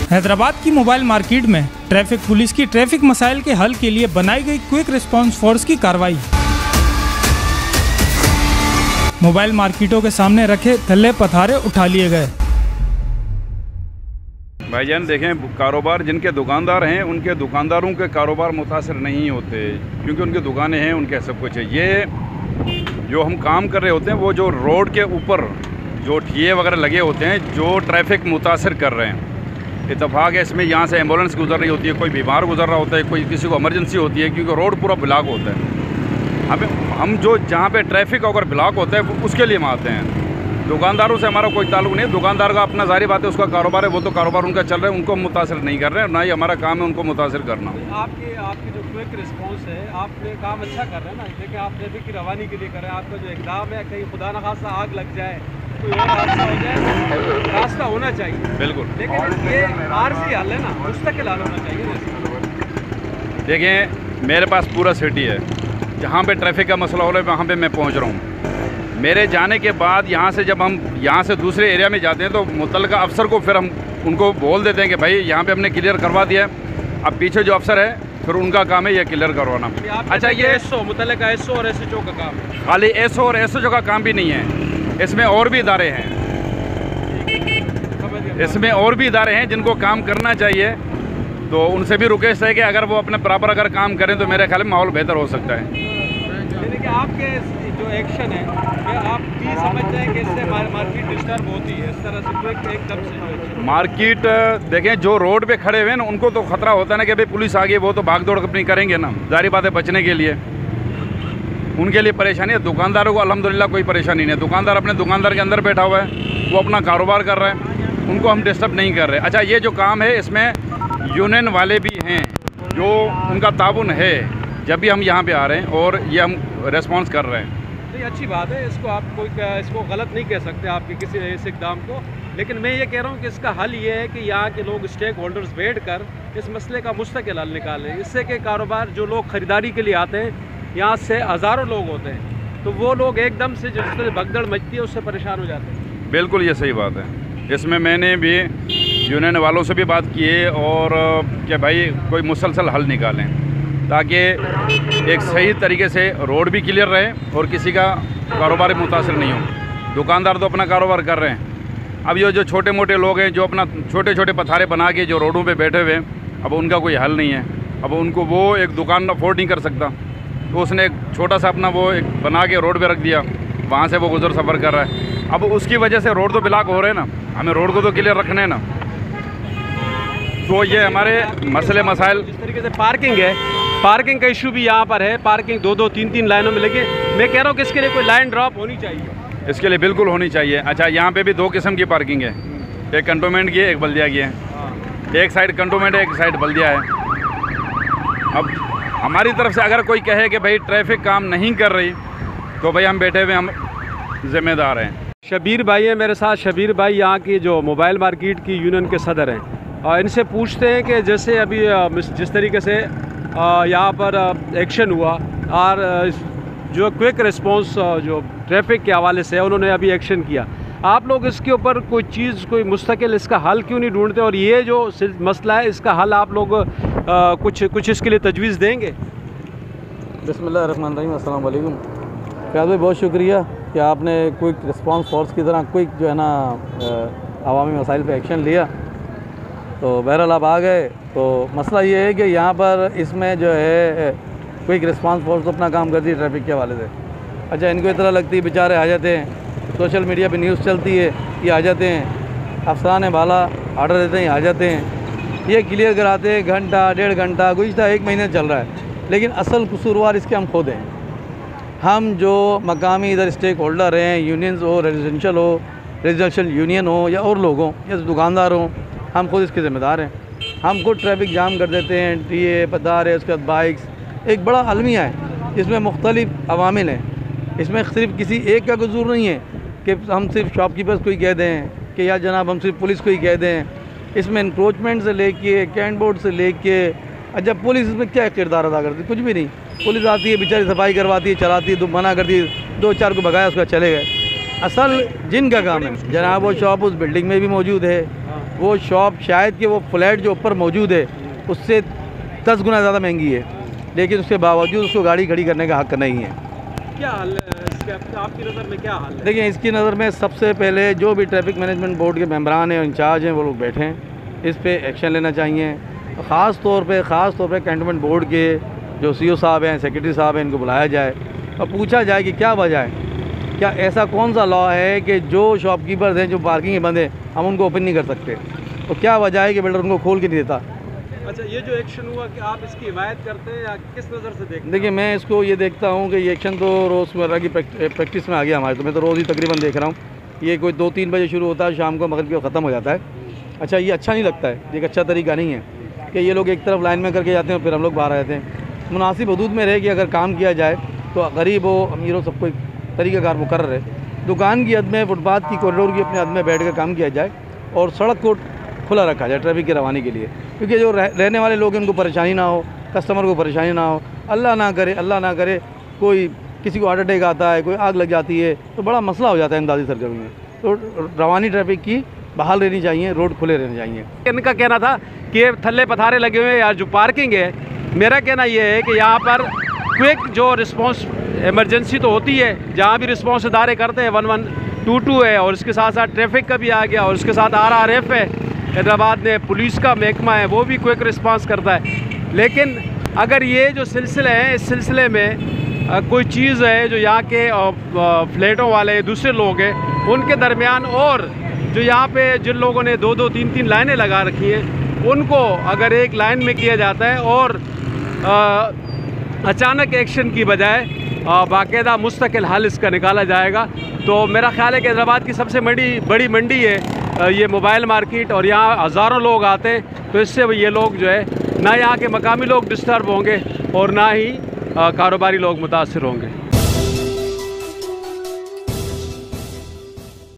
हैदराबाद की mobile market में traffic police की ट्रैफिक मसाइल के हल के लिए बनाई गई क्विक रिस्पांस फोर्स की कार्रवाई। मोबाइल मार्केटों के सामने रखे थल्ले पथारे उठा लिए गए। भाईजान देखें, कारोबार जिनके दुकानदार हैं उनके दुकानदारों के कारोबार मुतासर नहीं होते, क्योंकि उनकी दुकानें हैं, उनके सब कुछ है। ये जो हम काम कर रहे होते हैं वो जो रोड के ऊपर जो ठिये वगैरह लगे होते हैं जो ट्रैफिक मुतासर कर रहे हैं। इत्तेफाक है इसमें, यहाँ से एम्बुलेंस गुजर रही होती है, कोई बीमार गुजर रहा होता है, कोई किसी को इमरजेंसी होती है, क्योंकि रोड पूरा ब्लॉक होता है। हम जो जहाँ पे ट्रैफिक अगर ब्लॉक होता है उसके लिए हम आते हैं। दुकानदारों से हमारा कोई ताल्लुक नहीं है। दुकानदार का अपना जारी बात है, उसका कारोबार है, वो तो कारोबार उनका चल रहा है, उनको हम मुतासर नहीं कर रहे हैं, ना ही हमारा काम है उनको मुतासर करना। आपकी जो क्विक रिस्पांस है, आपने काम अच्छा कर रहे हैं ना, लेकिन आप ट्रैफिक की रवानी के लिए कर रहे हैं। आपका जो इक़दाम है, कहीं खुदा न खासा आग लग जाए, कोई और हादसा हो जाए, रास्ता होना चाहिए। बिल्कुल, लेकिन ये आरजी हल है ना, मुस्तकिल हल होना चाहिए। देखिए, मेरे पास पूरा सिटी है, जहाँ पे ट्रैफिक का मसला हो रहा है वहाँ पे मैं पहुँच रहा हूँ। मेरे जाने के बाद यहाँ से जब हम यहाँ से दूसरे एरिया में जाते हैं तो मुतल्लिका अफसर को फिर हम उनको बोल देते हैं कि भाई यहाँ पे हमने क्लियर करवा दिया है, अब पीछे जो अफसर है फिर उनका काम है ये क्लियर करवाना। अच्छा, ये एसओ मुतल्लिका एसओ और एसएचओ का काम है? खाली एसओ और एसएचओ का काम भी नहीं है, इसमें और भी इदारे हैं, इसमें और भी इदारे हैं जिनको काम करना चाहिए। तो उनसे भी रिक्वेस्ट है कि अगर वो अपने बराबर अगर काम करें तो मेरे ख्याल में माहौल बेहतर हो सकता है। यानी कि आपके जो एक्शन है, क्या आप भी समझते हैं कि इससे मार्केट डिस्टर्ब होती है? इस तरह से एकदम से मार्केट देखें, जो रोड पे खड़े हुए हैं ना उनको तो खतरा होता है ना कि भाई पुलिस आ गई, वो तो भाग दौड़ अपनी करेंगे ना, जारी बात है, बचने के लिए उनके लिए परेशानी है। दुकानदारों को अल्हम्दुलिल्लाह कोई परेशानी नहीं है, दुकानदार अपने दुकानदार के अंदर बैठा हुआ है, वो अपना कारोबार कर रहा है, उनको हम डिस्टर्ब नहीं कर रहे। अच्छा, ये जो काम है इसमें यूनियन वाले भी हैं, जो उनका ताउन है जब भी हम यहाँ पे आ रहे हैं और ये हम रेस्पॉन्स कर रहे हैं। तो ये अच्छी बात है, इसको आप इसको गलत नहीं कह सकते आपके किसी इस इक़दाम को। लेकिन मैं ये कह रहा हूँ कि इसका हल ये है कि यहाँ के लोग स्टेक होल्डर्स बैठ कर इस मसले का मुस्तकिल हल निकालें। इससे कि कारोबार जो लोग ख़रीदारी के लिए आते हैं, यहाँ से हज़ारों लोग होते हैं, तो वो लोग एकदम से जिस तरह भगदड़ मचती है उससे परेशान हो जाते हैं। बिल्कुल, ये सही बात है। इसमें मैंने भी यूनियन वालों से भी बात की है और कि भाई कोई मुसलसल हल निकालें ताकि एक सही तरीके से रोड भी क्लियर रहे और किसी का कारोबार मुतासर नहीं हो। दुकानदार तो अपना कारोबार कर रहे हैं, अब ये जो छोटे मोटे लोग हैं जो अपना छोटे छोटे पथारे बना के जो रोडों पे बैठे हुए हैं, अब उनका कोई हल नहीं है। अब उनको वो एक दुकान अफोर्ड नहीं कर सकता, तो उसने एक छोटा सा अपना वो एक बना के रोड पे रख दिया, वहाँ से वो गुजर सफ़र कर रहा है। अब उसकी वजह से रोड तो ब्लॉक हो रहे हैं ना, हमें रोड को तो क्लियर रखना है ना। तो ये हमारे मसले मसाइल, जिस तरीके से पार्किंग है, पार्किंग का इशू भी यहाँ पर है, पार्किंग 2-2, 3-3 लाइनों में लगे। मैं कह रहा हूँ कि इसके लिए कोई लाइन ड्रॉप होनी चाहिए, इसके लिए बिल्कुल होनी चाहिए। अच्छा, यहाँ पे भी 2 किस्म की पार्किंग है, एक कंटोनमेंट की है, एक बल्दिया की है। एक साइड कंटोनमेंट है, एक साइड बल्दिया है। अब हमारी तरफ से अगर कोई कहे कि भाई ट्रैफिक काम नहीं कर रही, तो भाई हम बैठे हुए हम जिम्मेदार हैं। शबीर भाई है मेरे साथ। शबीर भाई यहाँ की जो मोबाइल मार्केट की यूनियन के सदर हैं, और इनसे पूछते हैं कि जैसे अभी जिस तरीके से यहाँ पर एक्शन हुआ और जो क्विक रिस्पांस जो ट्रैफिक के हवाले से उन्होंने अभी एक्शन किया, आप लोग इसके ऊपर कोई चीज़, कोई मुस्तकिल इसका हल क्यों नहीं ढूंढते? और ये जो मसला है इसका हल आप लोग कुछ इसके लिए तजवीज़ देंगे? बिस्मिल्लाहिर्रहमानिर्रहीम, अस्सलाम वालेकुम। फ़याज़ भाई, बहुत शुक्रिया कि आपने क्विक रिस्पांस फोर्स की तरह क्विक जो है ना अवामी मसाइल पे एक्शन लिया। तो बहरहाल आप आ गए। तो मसला ये है कि यहाँ पर इसमें जो है क्विक रिस्पांस फोर्स तो अपना काम करती है ट्रैफिक के हवाले से। अच्छा, इनको इतना लगती है, बेचारे आ जाते हैं, सोशल मीडिया पे न्यूज़ चलती है, ये आ जाते हैं, अफसरान बाला आर्डर देते हैं, आ जाते हैं, ये क्लियर कराते हैं, घंटा 1.5 घंटा गुज़श्ता 1 महीने चल रहा है। लेकिन असल कसूरवार इसके हम खुद हैं। हम जो मकामी इधर स्टेक होल्डर हैं, यूनियंस हो, रेजिडेंशियल यूनियन हो या और लोग हों या दुकानदार हों, हम खुद इसके ज़िम्मेदार हैं। हम खुद ट्रैफिक जाम कर देते हैं, टीए पदार है, उसके बाद बाइक्स, एक बड़ा अलमिया है, इसमें मुख्तलिफ अवामिल हैं। इसमें सिर्फ किसी एक का कसूर नहीं है कि हम सिर्फ शॉपकीपर्स को ही कह दें कि या जनाब हम सिर्फ पुलिस को ही कह दें। इसमें इंक्रोचमेंट से लेके कैंट बोर्ड से लेके, अच्छा पुलिस इसमें क्या किरदार अदा करती है? कुछ भी नहीं। पुलिस आती है, बेचारी सफाई करवाती है, चलाती है, मना करती है, 2-4 को भगाया, उसका चले गए। असल जिनका काम है जनाब वो शॉप उस बिल्डिंग में भी मौजूद है, वो शॉप शायद कि वो फ्लैट जो ऊपर मौजूद है उससे 10 गुना ज़्यादा महंगी है, लेकिन उसके बावजूद उसको गाड़ी खड़ी करने का हक़ नहीं है। क्या हाल है इसके, आपकी नज़र में क्या हाल है? देखिए, इसकी नज़र में सबसे पहले जो भी ट्रैफिक मैनेजमेंट बोर्ड के मेंबरान हैं, इंचार्ज हैं, वो लोग बैठे हैं, इस पे एक्शन लेना चाहिए। ख़ास तौर पे कैंटोनमेंट बोर्ड के जो CO साहब हैं, सेक्रेटरी साहब हैं, इनको बुलाया जाए और पूछा जाए कि क्या वजह है, क्या ऐसा कौन सा लॉ है कि जो शॉपकीपर्स हैं, जो पार्किंग बंद है, हम उनको ओपन नहीं कर सकते, तो क्या वजह है कि बिल्डर उनको खोल के नहीं देता। अच्छा, ये जो एक्शन हुआ कि आप इसकी हिमायत करते हैं या किस नज़र से देखते हैं? देखिए, मैं इसको ये देखता हूँ कि ये एक्शन तो रोज़मर्रा की प्रैक्टिस में आ गया हमारे, तो मैं तो रोज़ ही तकरीबन देख रहा हूँ। ये कोई 2-3 बजे शुरू होता है, शाम को मगरिब को ख़त्म हो जाता है। अच्छा, ये अच्छा नहीं लगता है, ये एक अच्छा तरीका नहीं है कि ये लोग एक तरफ लाइन में करके जाते हैं फिर हम लोग बाहर आते हैं। मुनासिब हदूद में रहे कि अगर काम किया जाए तो गरीब हो अमीर हो सबको तरीक़ाकार मुकर्रर है। दुकान की हद में, फुटपाथ की, कॉरिडोर की अपने हद में बैठ कर काम किया जाए और सड़क को खुला रखा जाए ट्रैफिक की रवानी के लिए, क्योंकि जो रहने वाले लोग हैं उनको परेशानी ना हो, कस्टमर को परेशानी ना हो। अल्लाह ना करे कोई किसी को हार्ट अटैक आता है, कोई आग लग जाती है तो बड़ा मसला हो जाता है इमदादी सरगर्मी में। तो रवानी ट्रैफिक की बहाल रहनी चाहिए, रोड खुले रहने चाहिए। इनका कहना था कि थल्ले पथारे लगे हुए हैं या जो पार्किंग है, मेरा कहना यह है कि यहाँ पर क्विक जो रिस्पांस इमरजेंसी तो होती है, जहाँ भी रिस्पांस इदारे करते हैं 1122 है और इसके साथ साथ ट्रैफिक का भी आ गया और उसके साथ RRF है, हैदराबाद में पुलिस का महकमा है, वो भी क्विक रिस्पांस करता है। लेकिन अगर ये जो सिलसिले हैं, इस सिलसिले में कोई चीज़ है जो यहाँ के फ्लैटों वाले दूसरे लोग हैं उनके दरमियान, और जो यहाँ पे जिन लोगों ने 2-2, 3-3 लाइनें लगा रखी हैं, उनको अगर एक लाइन में किया जाता है और अचानक एक्शन की बजाय बाकायदा मुस्तकिल हल इसका निकाला जाएगा, तो मेरा ख्याल है कि हैदराबाद की सबसे बड़ी मंडी है ये मोबाइल मार्केट, और यहाँ हज़ारों लोग आते हैं। तो इससे ये लोग जो है ना यहाँ के मकामी लोग डिस्टर्ब होंगे और ना ही कारोबारी लोग मुतासिर होंगे।